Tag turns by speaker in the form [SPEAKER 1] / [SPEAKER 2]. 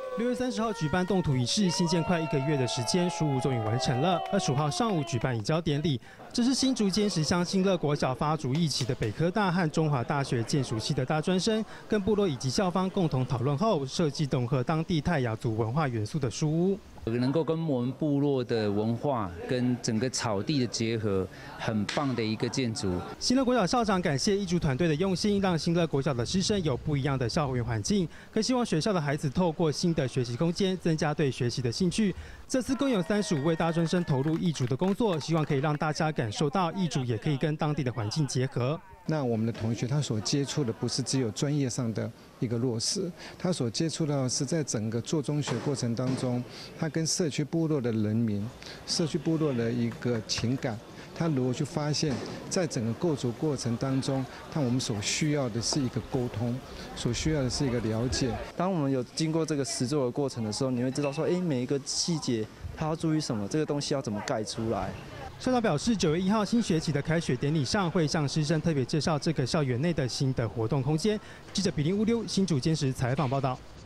[SPEAKER 1] 6月30号举办动土仪式，新建快1个月的时间，书屋终于完成了。25号上午举办移交典礼，这是新竹尖石乡新乐国小发足一起的北科大和中华大学建属系的大专生，跟部落以及校方共同讨论后，设计融合当地泰雅族文化元素的书屋。
[SPEAKER 2] 能够跟我们部落的文化跟整个草地的结合，很棒的一个建筑。
[SPEAKER 1] 新乐国小校长感谢义族团队的用心，让新乐国小的师生有不一样的校园环境，更希望学校的孩子透过新的学习空间，增加对学习的兴趣。这次共有35位大专生投入义族的工作，希望可以让大家感受到义族也可以跟当地的环境结合。
[SPEAKER 3] 那我们的同学他所接触的不是只有专业上的一个落实，他所接触到的是在整个做中学过程当中，他跟社区部落的人民、社区部落的一个情感，他如何去发现，在整个构筑过程当中，我们所需要的是一个沟通，所需要的是一个了解。
[SPEAKER 4] 当我们有经过这个实作的过程的时候，你会知道说，每一个细节它要注意什么，这个东西要怎么盖出来。
[SPEAKER 1] 校长表示，9月1号新学期的开学典礼上，会向师生特别介绍这个校园内的新的活动空间。记者比林乌溜新竹尖石采访报道。